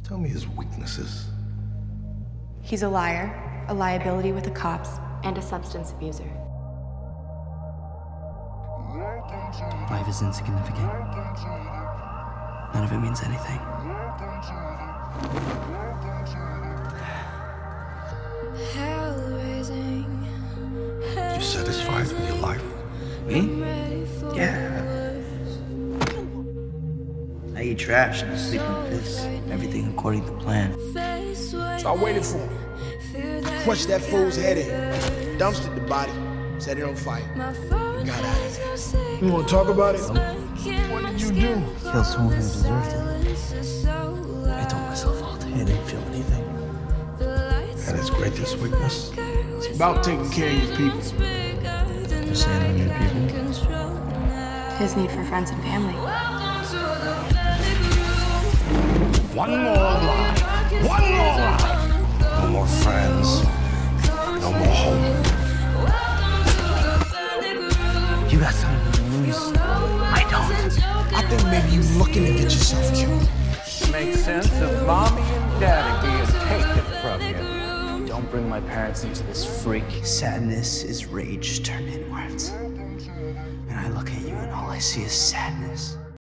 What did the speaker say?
Tell me his weaknesses. He's a liar, a liability with the cops, and a substance abuser. Life is insignificant. None of it means anything. You satisfied with your life? Me? Yeah. I eat trash and sleep in piss. Everything according to plan. So I waited for him. Punched that fool's head in. Dumpstered the body. Set it on fire. Got out of there. You want to talk about it? What did you do? Killed someone who deserved it. I told myself all day I didn't feel anything. And his greatest weakness? It's about taking care of your people. You're saying I need people? His need for friends and family. One more lie. One more lie. No more friends. No more home. You got something to lose. I don't. I think maybe you're looking to get yourself killed. Makes sense of mommy and daddy being taken from you. Don't bring my parents into this freak. Sadness is rage turned inwards. And I look at you and all I see is sadness.